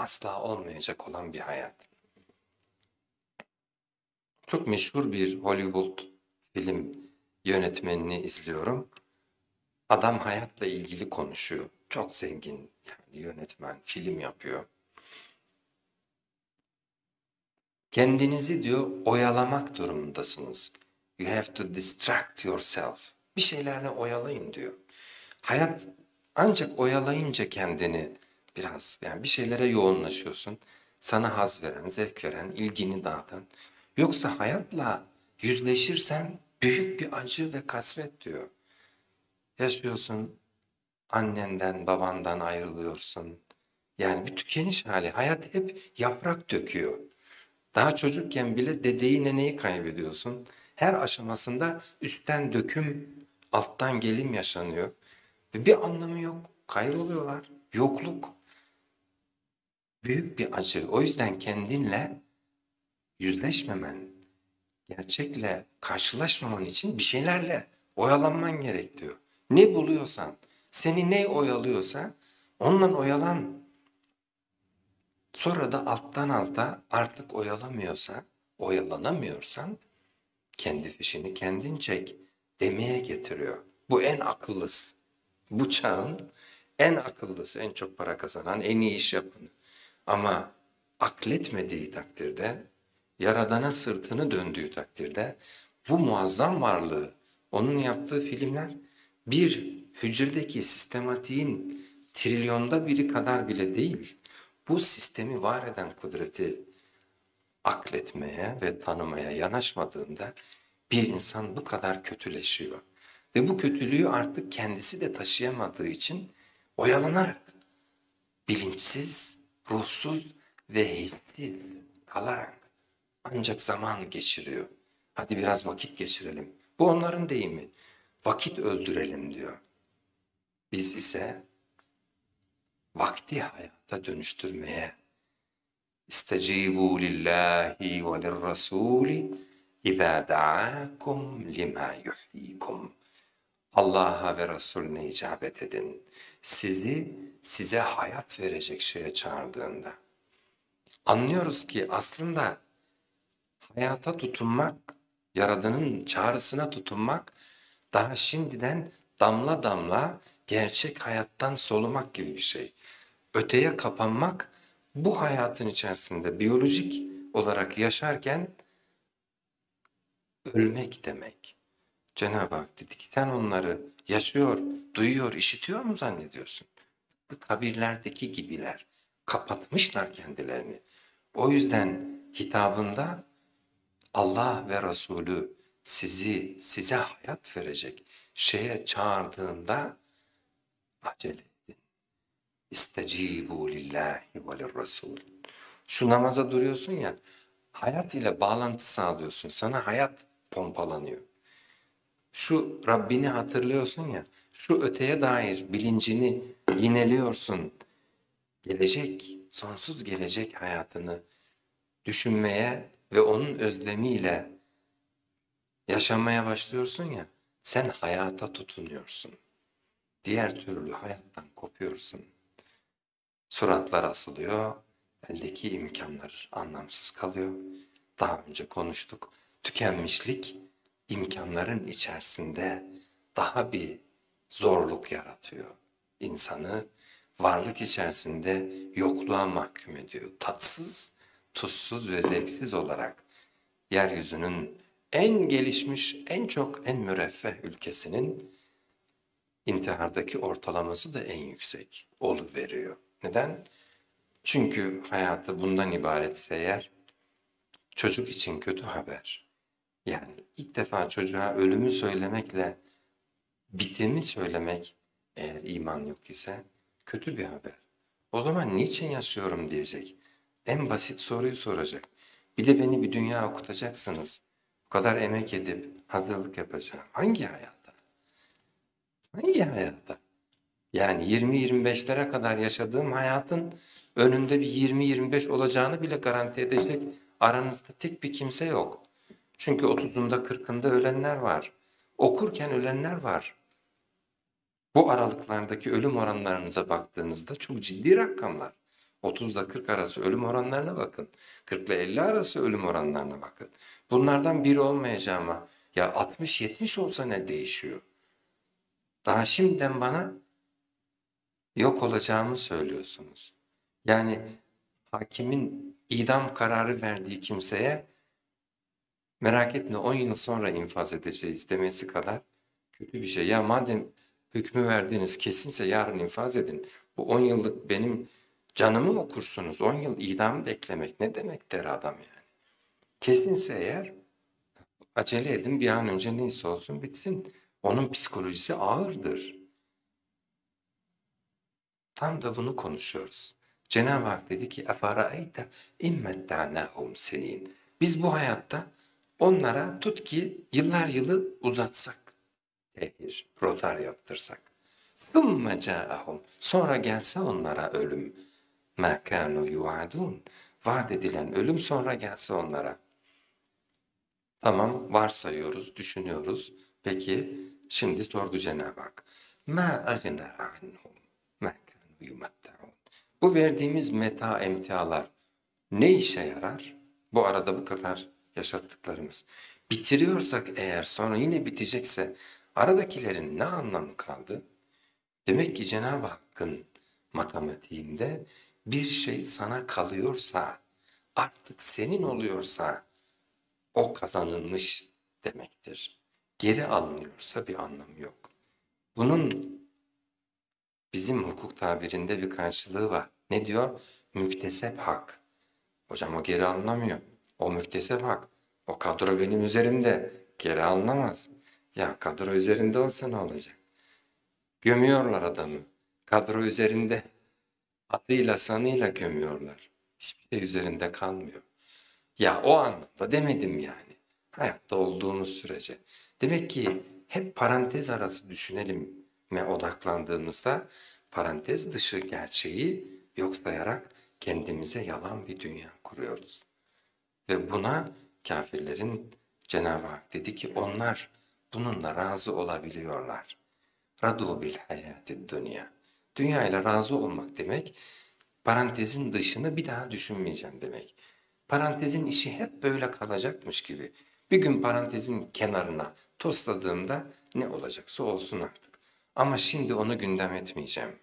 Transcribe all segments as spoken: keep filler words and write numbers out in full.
asla olmayacak olan bir hayat. Çok meşhur bir Hollywood film yönetmenini izliyorum. Adam hayatla ilgili konuşuyor. Çok zengin yani yönetmen, film yapıyor. Kendinizi diyor oyalamak durumundasınız. You have to distract yourself. Bir şeylerle oyalayın diyor. Hayat ancak oyalayınca kendini biraz yani bir şeylere yoğunlaşıyorsun. Sana haz veren, zevk veren, ilgini dağıtan. Yoksa hayatla yüzleşirsen büyük bir acı ve kasvet diyor. Yaşıyorsun, annenden, babandan ayrılıyorsun. Yani bir tükeniş hali. Hayat hep yaprak döküyor. Daha çocukken bile dedeyi neneyi kaybediyorsun. Her aşamasında üstten döküm, alttan gelim yaşanıyor. Ve bir anlamı yok. Kayboluyorlar. Yokluk. Büyük bir acı. O yüzden kendinle yüzleşmemen, gerçekle karşılaşmaman için bir şeylerle oyalanman gerek diyor. Ne buluyorsan, seni ne oyalıyorsa onunla oyalan. Sonra da alttan alta artık oyalamıyorsa, oyalanamıyorsan kendi fişini kendin çek demeye getiriyor. Bu en akıllısı. Bu çağın en akıllısı, en çok para kazanan, en iyi iş yapanı. Ama akletmediği takdirde, Yaradan'a sırtını döndüğü takdirde bu muazzam varlığı, onun yaptığı filmler bir hücredeki sistematiğin trilyonda biri kadar bile değil. Bu sistemi var eden kudreti akletmeye ve tanımaya yanaşmadığında bir insan bu kadar kötüleşiyor. Ve bu kötülüğü artık kendisi de taşıyamadığı için oyalanarak, bilinçsiz, ruhsuz ve hissiz kalarak ancak zaman geçiriyor. Hadi biraz vakit geçirelim. Bu onların deyimi. Vakit öldürelim diyor. Biz ise vakti hayata dönüştürmeye İstecibu lillahi ve lirrasuli izâ da'akum lima yuhyikum. Allah'a ve Resulüne icabet edin. Sizi size hayat verecek şeye çağırdığında. Anlıyoruz ki aslında hayata tutunmak, Yaradan'ın çağrısına tutunmak daha şimdiden damla damla gerçek hayattan solumak gibi bir şey. Öteye kapanmak bu hayatın içerisinde biyolojik olarak yaşarken ölmek demek. Cenab-ı Hak dedi ki sen onları yaşıyor, duyuyor, işitiyor mu zannediyorsun? Kabirlerdeki gibiler kapatmışlar kendilerini. O yüzden hitabında Allah ve Resulü sizi size hayat verecek şeye çağırdığında acele edin. İstecibu lillahi ve lirrasul. Şu namaza duruyorsun ya, hayat ile bağlantı sağlıyorsun. Sana hayat pompalanıyor. Şu Rabbini hatırlıyorsun ya, şu öteye dair bilincini yineliyorsun. Gelecek, sonsuz gelecek hayatını düşünmeye ve onun özlemiyle yaşamaya başlıyorsun ya, sen hayata tutunuyorsun. Diğer türlü hayattan kopuyorsun. Suratlar asılıyor, eldeki imkanlar anlamsız kalıyor. Daha önce konuştuk. Tükenmişlik imkanların içerisinde daha bir zorluk yaratıyor. İnsanı varlık içerisinde yokluğa mahkum ediyor. Tatsız, tuzsuz ve zevksiz olarak yeryüzünün en gelişmiş, en çok, en müreffeh ülkesinin intihardaki ortalaması da en yüksek oluveriyor. Neden? Çünkü hayatı bundan ibaretse eğer, çocuk için kötü haber. Yani ilk defa çocuğa ölümü söylemekle bitimi söylemek eğer iman yok ise kötü bir haber. O zaman niçin yaşıyorum diyecek. En basit soruyu soracak. Bir de beni bir dünya okutacaksınız. Bu kadar emek edip hazırlık yapacağım. Hangi hayata? Hangi hayata? Yani yirmi yirmi beşlere kadar yaşadığım hayatın önünde bir yirmi yirmi beş olacağını bile garanti edecek aranızda tek bir kimse yok. Çünkü otuzunda kırkında ölenler var. Okurken ölenler var. Bu aralıklardaki ölüm oranlarınıza baktığınızda çok ciddi rakamlar. otuzla kırk arası ölüm oranlarına bakın. kırk ile elli arası ölüm oranlarına bakın. Bunlardan biri olmayacağıma ya altmış yetmiş olsa ne değişiyor? Daha şimdiden bana yok olacağımı söylüyorsunuz. Yani hakimin idam kararı verdiği kimseye merak etme on yıl sonra infaz edeceğiz demesi kadar kötü bir şey. Ya madem hükmü verdiğiniz kesinse yarın infaz edin. Bu on yıllık benim canımı mı okursunuz? on yıl idam beklemek ne demek der adam yani. Kesinse eğer acele edin bir an önce neyse olsun bitsin. Onun psikolojisi ağırdır. Tam da bunu konuşuyoruz. Cenab-ı Hak dedi ki اَفَرَأَيْتَ اِمَّتَّعْنَاهُمْ senin. Biz bu hayatta onlara tut ki yıllar yılı uzatsak, tehir, rotar yaptırsak. ثُمَّ جَاءَهُمْ Sonra gelse onlara ölüm. مَا كَانُوا يُوَعَدُونَ Vaat edilen ölüm sonra gelse onlara. Tamam varsayıyoruz, düşünüyoruz. Peki şimdi sordu Cenab-ı Hak. مَا أَغْنَى عَنْهُمْ مَا كَانُوا يُمَتَّعُونَ Bu verdiğimiz meta emtialar ne işe yarar? Bu arada bu kadar yaşattıklarımız. Bitiriyorsak eğer sonra yine bitecekse aradakilerin ne anlamı kaldı? Demek ki Cenab-ı Hakk'ın matematiğinde bir şey sana kalıyorsa, artık senin oluyorsa o kazanılmış demektir. Geri alınıyorsa bir anlamı yok. Bunun bizim hukuk tabirinde bir karşılığı var. Ne diyor? Müktesep hak. Hocam o geri alınamıyor. O müktesep hak. O kadro benim üzerimde. Geri alınamaz. Ya kadro üzerinde olsa ne olacak? Gömüyorlar adamı. Kadro üzerinde adıyla sanıyla gömüyorlar. Hiçbir şey üzerinde kalmıyor. Ya o anlamda demedim yani. Hayatta olduğumuz sürece. Demek ki hep parantez arası düşünelim me odaklandığımızda parantez dışı gerçeği yok sayarak kendimize yalan bir dünya kuruyoruz. Ve buna kafirlerin Cenab-ı Hak dedi ki onlar bununla razı olabiliyorlar. Radu bil hayatid dünya. Dünya ile razı olmak demek parantezin dışını bir daha düşünmeyeceğim demek. Parantezin işi hep böyle kalacakmış gibi. Bir gün parantezin kenarına tosladığımda ne olacaksa olsun artık. Ama şimdi onu gündem etmeyeceğim.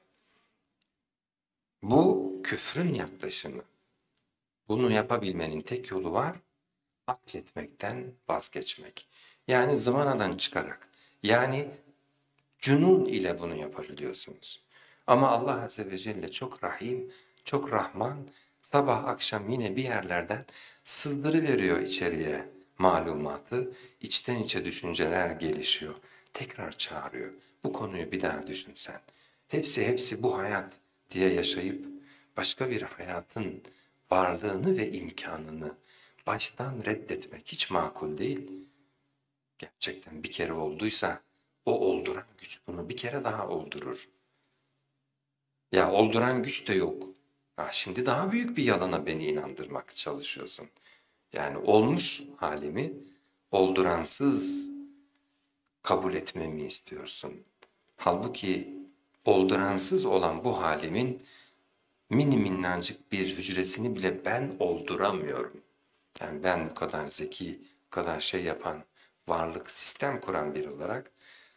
Bu küfrün yaklaşımı. Bunu yapabilmenin tek yolu var, akletmekten vazgeçmek. Yani zıvanadan çıkarak, yani cünun ile bunu yapabiliyorsunuz. Ama Allah Azze ve Celle çok rahim, çok rahman, sabah akşam yine bir yerlerden sızdırıveriyor içeriye malumatı, içten içe düşünceler gelişiyor, tekrar çağırıyor. Bu konuyu bir daha düşünsen. Hepsi hepsi bu hayat diye yaşayıp başka bir hayatın varlığını ve imkanını baştan reddetmek hiç makul değil. Gerçekten bir kere olduysa o olduran güç bunu bir kere daha oldurur. Ya olduran güç de yok. Ha, şimdi daha büyük bir yalana beni inandırmak çalışıyorsun. Yani olmuş halimi olduransız kabul etmemi istiyorsun. Halbuki olduransız olan bu halimin mini minnacık bir hücresini bile ben olduramıyorum. Yani ben bu kadar zeki, bu kadar şey yapan, varlık, sistem kuran biri olarak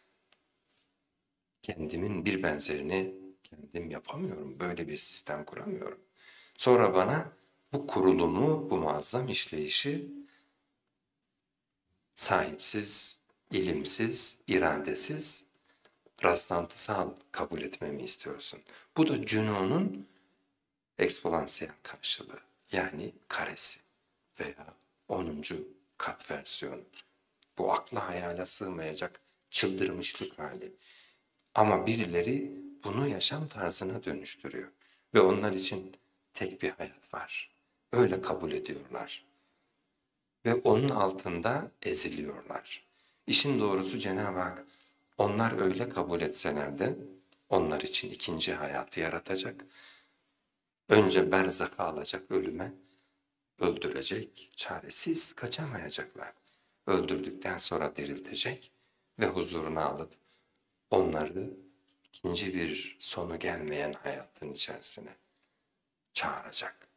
kendimin bir benzerini kendim yapamıyorum. Böyle bir sistem kuramıyorum. Sonra bana bu kurulumu, bu muazzam işleyişi sahipsiz, ilimsiz, iradesiz, rastlantısal kabul etmemi istiyorsun. Bu da cünunun eksponansiyel karşılığı. Yani karesi veya onuncu kat versiyonu. Bu akla hayale sığmayacak çıldırmışlık hali. Ama birileri bunu yaşam tarzına dönüştürüyor. Ve onlar için tek bir hayat var. Öyle kabul ediyorlar. Ve onun altında eziliyorlar. İşin doğrusu Cenab-ı Hak onlar öyle kabul etseler de onlar için ikinci hayatı yaratacak. Önce berzaka alacak ölüme, öldürecek, çaresiz kaçamayacaklar. Öldürdükten sonra diriltecek ve huzuruna alıp onları ikinci bir sonu gelmeyen hayatın içerisine çağıracak.